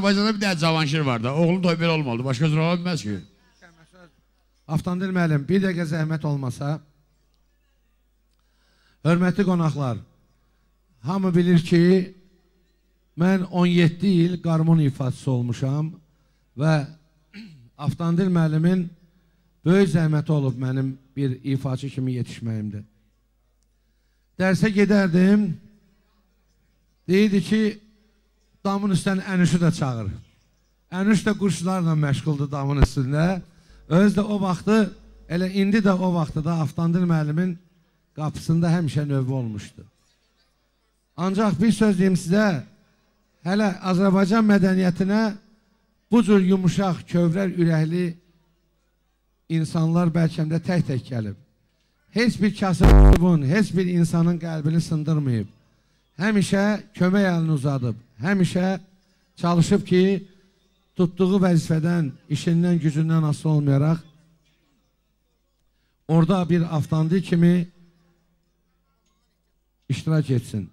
Azərbaycanda bir dənə Cavanşir var da. Oğlum toy belə olmalı. Başqa cür ola bilməz ki. Avtandil müəllim, bir dəqiqə zəhmət olmasa, hörmətli qonaqlar, hamı bilir ki, mən 17 il qarmon ifaçısı olmuşam və Avtandil müəllimin böyük zəhməti olub mənim bir ifaçı kimi yetişməyimdir. Dərsə gedərdim, deyirdi ki, damın üstdən Ənüşü də çağır. Ənüş də quşlarla məşğuldur damın üstündə. Öz də o vaxtı, elə indi də o vaxtı da Avtandil müəllimin qapısında həmişə növbə olmuşdu. Ancaq bir söz deyim sizə, hələ Azərbaycan mədəniyyətinə bu cür yumuşaq, kövrər ürəkli insanlar bəlkə də tək-tək gəlib. Heç bir kasıbın, heç bir insanın qəlbini sındırmayıb. Həmişə kömək əlini uzadıb, həmişə çalışıb ki, tutduğu vəzifədən, işindən, gücündən asılı olmayaraq orada bir Avtandil kimi iştirak etsin.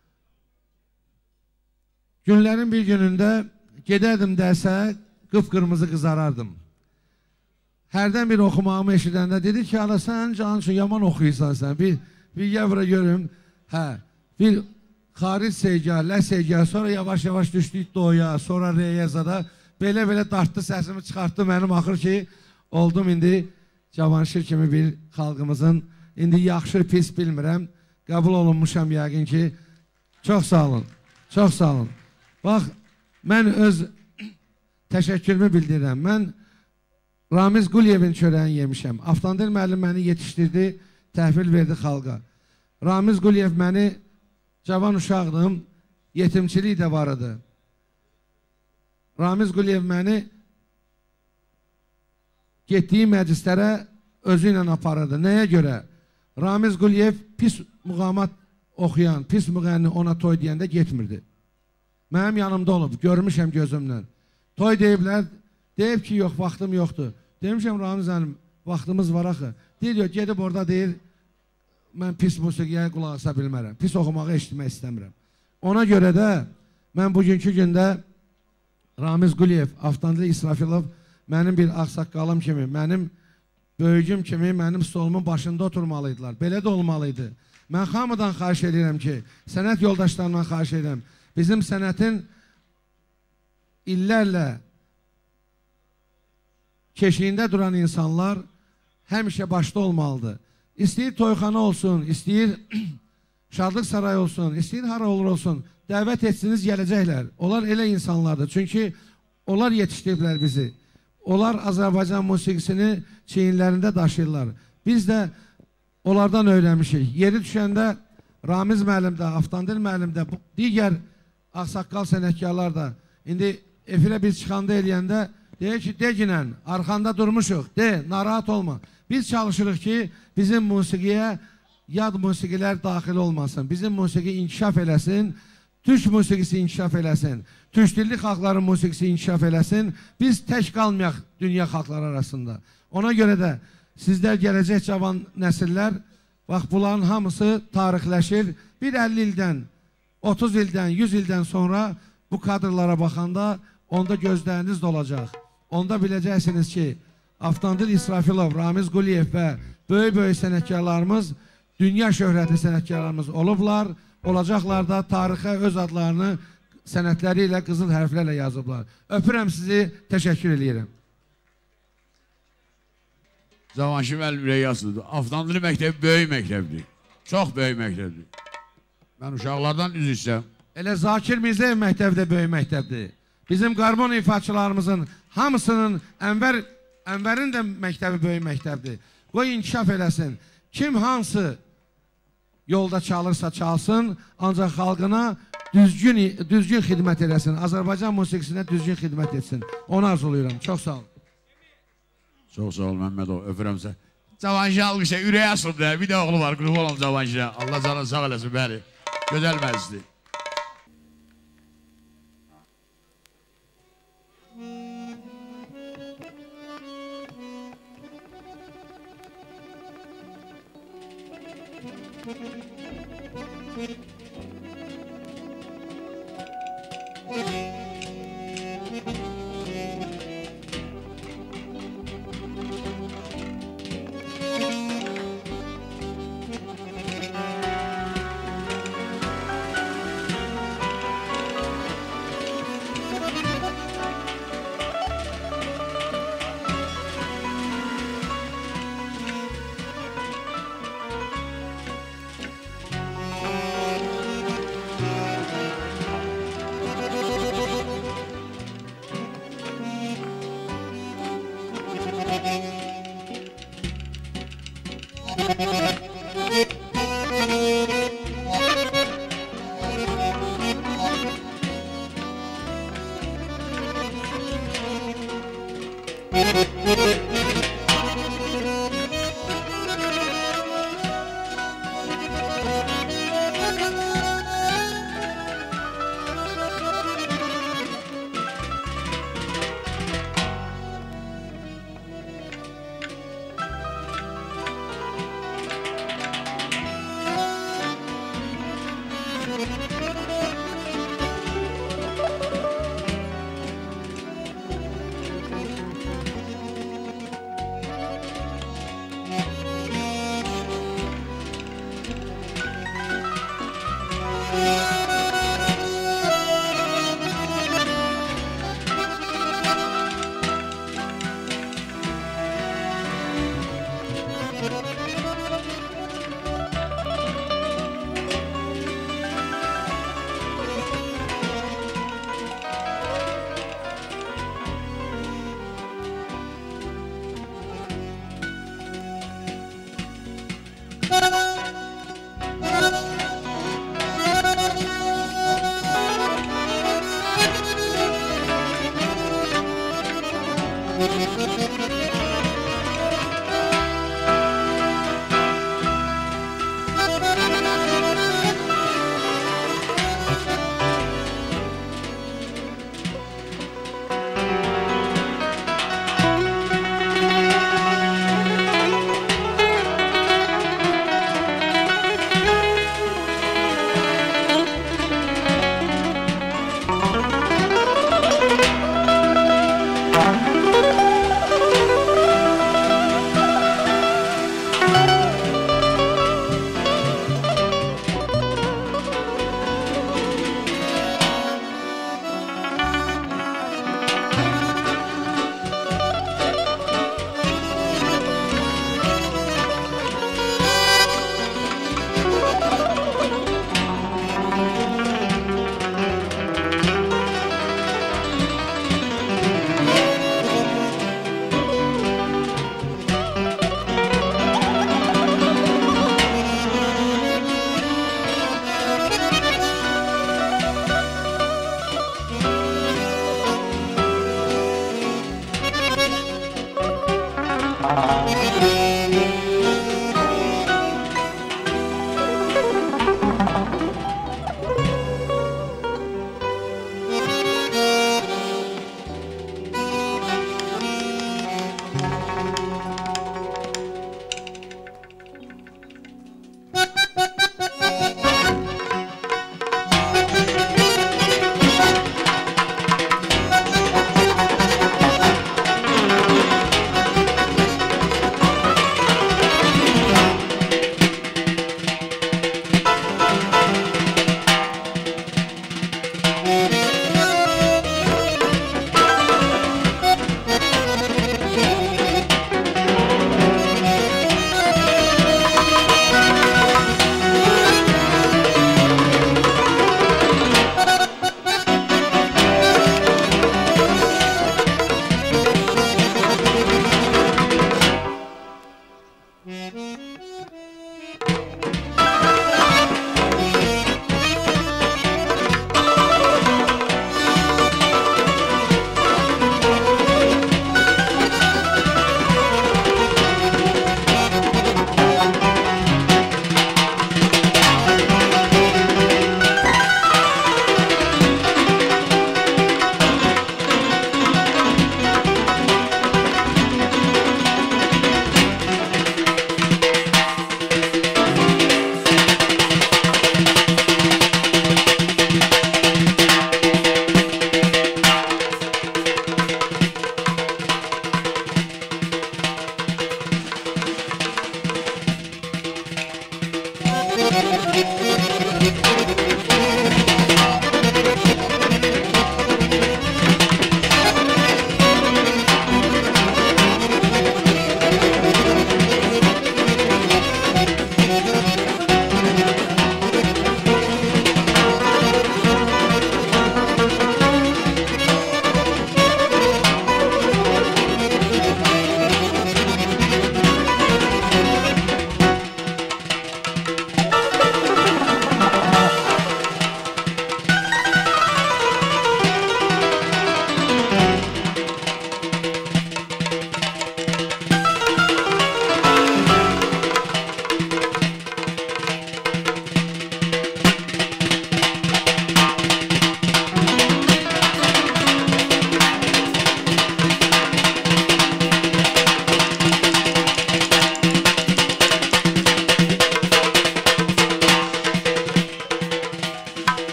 Günlərin bir günündə gedərdim dərsə, qıpqırmızı qızarardım. Hərdən bir oxumağımı eşidəndə dedi ki, ala sən canın üçün yaman oxuyursan sən, bir yavra görüm, bir xaric seygah, lə seygah, sonra yavaş-yavaş düşdük doya, sonra reyəzada, belə-belə dartdı səsimi çıxartdı mənim, axır ki, oldum indi Cavanşir kimi bir xalqımızın, indi yaxşı, pis bilmirəm, qəbul olunmuşam yəqin ki, çox sağ olun, çox sağ olun. Bax, mən öz təşəkkürümü bildirirəm, mən Ramiz Quliyevin çörəyini yemişəm, Avtandil müəllim məni yetişdirdi, təhvil verdi xalqa. Ramiz Quliyev məni, cavan uşaqdım, yetimçilik də var idi. Ramiz Quliyev məni getdiyi məclislərə özü ilə aparırdı. Nəyə görə? Ramiz Quliyev pis muğamat oxuyan, pis müğənni ona toy deyəndə getmirdi. Mənim yanımda olub, görmüşəm gözümlə. Toy deyiblər, deyib ki, yox, vaxtım yoxdur. Demişəm, Ramiz əlim, vaxtımız var axı. Deyir, gedib orada deyir, mən pis musiqiyə qulaq asa bilmərəm, pis oxumağı eşitmək istəmirəm. Ona görə də mən bugünkü gündə Ramiz Quliyev, Avtandil İsrafilov mənim bir ağsaqqalım kimi, mənim böyücüm kimi mənim stolumun başında oturmalıydılar. Belə də olmalıydı. Mən hamıdan xahiş edirəm ki, sənət yoldaşlarından xahiş edirəm. Bizim sənətin illərlə keşiyində duran insanlar həmişə başda olmalıdır. İstəyir toyxana olsun, istəyir şadlıq sarayı olsun, istəyir hara olur olsun, dəvət etsiniz, gələcəklər. Onlar elə insanlardır. Çünki onlar yetişdiriblər bizi. Onlar Azərbaycan musiqisini çiyinlərində daşıyırlar. Biz də onlardan öyrənmişik. Yeri düşəndə Ramiz müəllim də, Avtandil müəllim də, digər ağsaqqal sənətkarlar da indi efirə biz çıxanda eləyəndə deyir ki, deginən, arxanda durmuşuq, narahat olma. Biz çalışırıq ki, bizim musiqiyə yad musiqilər daxil olmasın. Bizim musiqi inkişaf eləsin, türk musiqisi inkişaf eləsin, türk dilli xalqların musiqisi inkişaf eləsin. Biz tək qalmayaq dünya xalqları arasında. Ona görə də sizlər gələcək cavan nəsillər, bax bunların hamısı tarixləşir. Bir 50 ildən, 30 ildən, 100 ildən sonra bu kadrlara baxanda onda gözləriniz dolacaq. Onda biləcəksiniz ki, Avtandil İsrafilov, Ramiz Quliyev və böyük-böyük sənətkarlarımız, dünya şöhrətli sənətkarlarımız olublar, olacaqlar da tarixə öz adlarını sənətləri ilə, qızıl hərflərlə yazıblar. Öpürəm sizi, təşəkkür edirəm. Cavanşir müəllim Reyasıdır. Avtandil məktəbi böyük məktəbdir. Çox böyük məktəbdir. Mən uşaqlardan üz istəyəm. Elə Zakir Mirzəyev məktəbi də böyük məktəbdir. Bizim qarmon ifaçılarımızın hamısının, Ənvərin də məktəbi böyük məktəbdir. Qoy inkişaf eləsin. Kim hansı yolda çalırsa çalsın, ancaq xalqına düzgün xidmət eləsin. Azərbaycan musiqisinə düzgün xidmət etsin. Onu arzuluyuram. Çox sağ olun. Çox sağ olun Məmmədov. Öpürəm sizə. Cavanşir almışsa, ürəyə asılıb da. Bir də oğlu var, qrup olun Cavanşirə. Allah canını sağ eləsin, bəli. Gözəl məclisdir.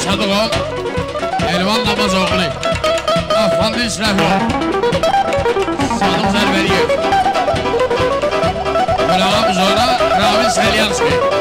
Sadıqov, Elvan Namazoğlu, Afxanlı İsrafov, Sadıq Zərbəliyev, Qulağa Buzora, Ramin Salyanski.